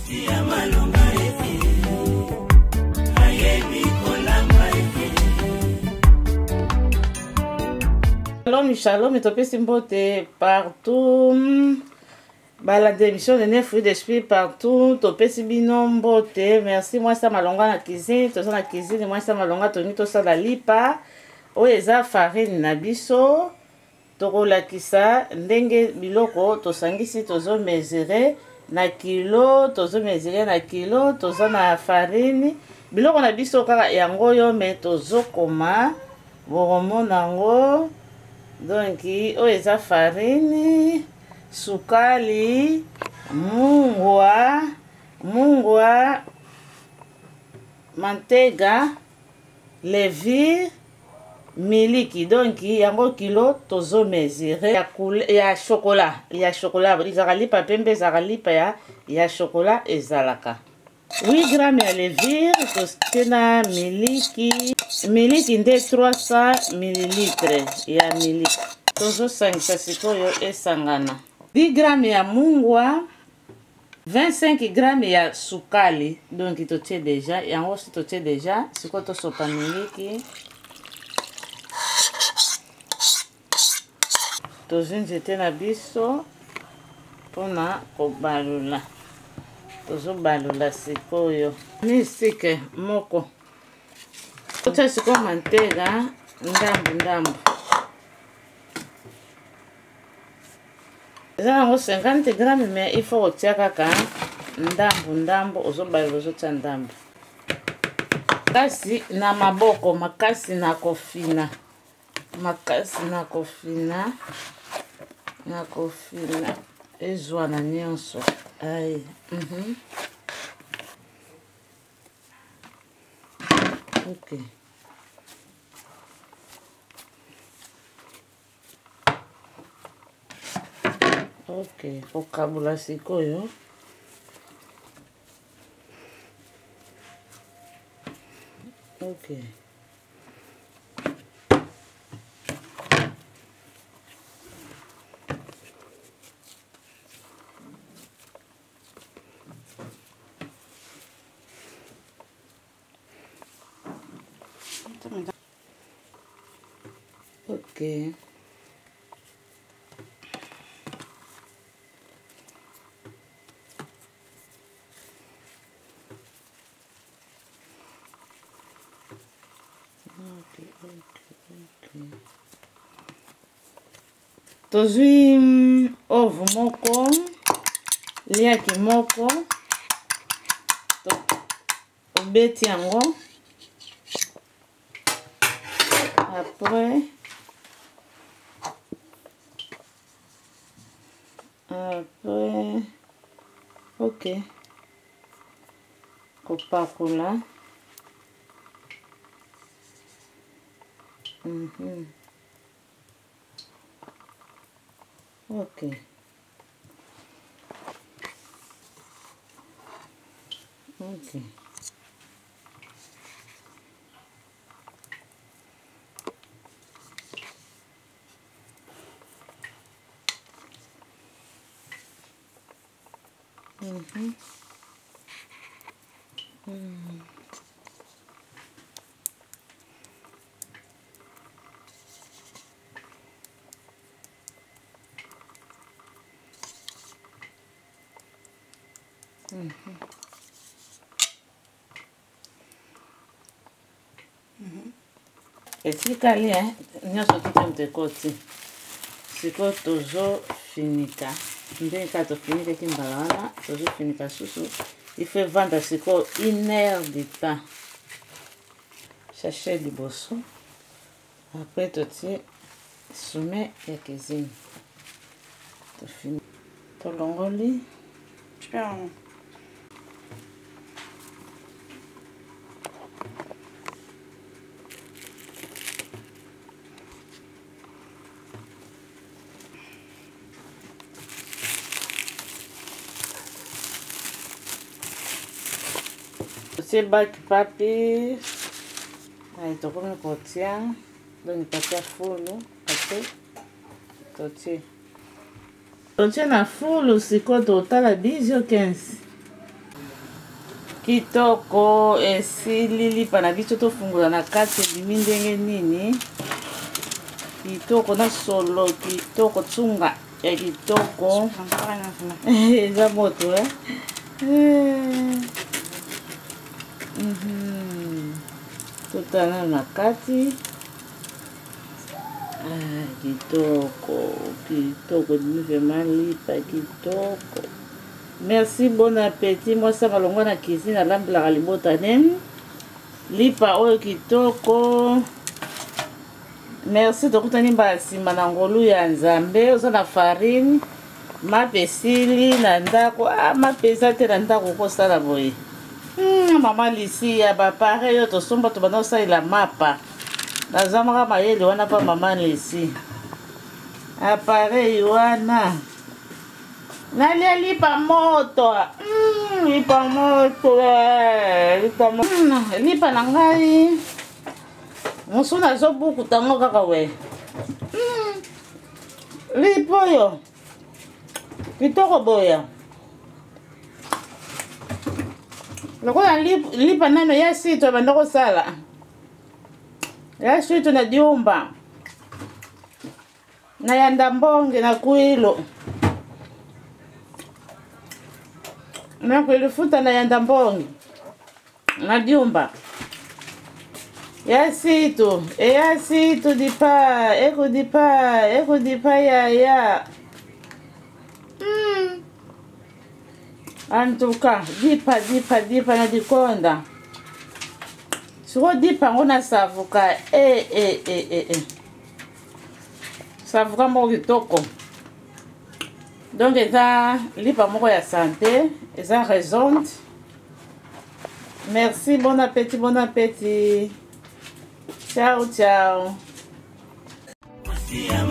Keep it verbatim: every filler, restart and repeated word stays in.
Shalom, shalom, et topé simbote partout. La démission de neuf fruits d'esprit partout. Topé simbinombote. Merci, moi, ça malonga na cuisine. Tout ça na cuisine, moi, ça malonga toni, tout ça la lipa. O eza farine na biso. Toko la kisa. Ndenge biloko, to sangisi, tozo mesurer na kilo. Tozo mesurer na kilo. Tozo na farine. Biloko na biso kaka yango yo, me tozo koma. Boromo nango. Donc, o eza farine, sukali, mungwa, mungwa, mantega, levure, miliki. Donc, yango kilo tozo mesurer ya ya chocolat, ya chocolat. Ezaka lipa pembe, ezaka lipa ya ya chocolat ezalaka. huit grammes ya levure, tostena miliki. Miliki nde trois cents millilitres ya miliki. Tozo sangisa sikoyo esangana. dix grammes ya mungwa. vingt-cinq grammes ya sukali. Donc totie deja. Yango si totie deja. Siko tosopa miliki. Tozo njete na biso. Pona kobalula. Tozo balula sikoyo. Misike moko. Totia siko mantega ndambu ndambu. Eza nango cinquante grammes, mais il faut kotia kaka ndambu ndambu ozo balula ozotia ndambu. Makasi na maboko, makasi na kofina. Makasi na kofina. Na kofina. Ezwa na nyonso. Aïe. Mhm. Ok. Ok, okabula sikoyo. Ok. Ok. Tozwi ovo moko, liaki moko, obeti yango. Après, après, ok, kopakula. Mhm. Ok. Ok. Mhm. Mhm. Mhm. Mhm. Etikali hein, nyonso tutemte koti. Siko tozo finika. Ndenge ka to finika ki mbala wana, tozo finika susu. Il fait vendre siko une heure de temps. Cherchez liboso. Après totie soumet ya cuisine. To fini. To longoli. Super. C'est bac papier. Allez, tu remets pour tiens. Donc, tu as foule. Tu tiens. Tu tiens la foule, c'est quoi total à dix ou quinze? kitoko esili lipa na biso tofungola na kati ebimi ndenge nini kitoko na solo kitoko tsunga ya kitoko eza moto eh totala na kati kitoko kitoko ebimi vraiment lipa kitoko. Merci, bon appétit. Moi, ça va longuement na cuisine à l'amble la libotane. Lipa oyo kitoko. Merci, tokutani basi manangolu ya nzambe. Oza na farine. Mapesili na ndako. Ah, mapesa te na ndako kosala boye. Hmm, mama lisi ya ba pare yo to somba to bana osala la mapa. Nazamaka mayele wana pa mama lisi. Appareil wana. Nalia lipa moto. Mm, lipa moto. Lipa moto. Mm, lipa na ngai. Mosu na zo buku tango kaka we. Mm. Lipa yo. Kitoko boya. Lokola lipa, lipa nano ya sito bandoko sala. Ya sito na diumba. Na yanda mbonge na kuilo. Na kuilifuta na yanda mbongi na diumba ya situ e ya situ dipa eko dipa eko dipa ya ya mm. Antuka dipa dipa dipa na dikonda siko dipa ngona savuka e e e e e savuka moko kitoko. Donc, eza lipa moko ya santé, eza raisonne. Merci, bon appétit, bon appétit. Ciao, ciao.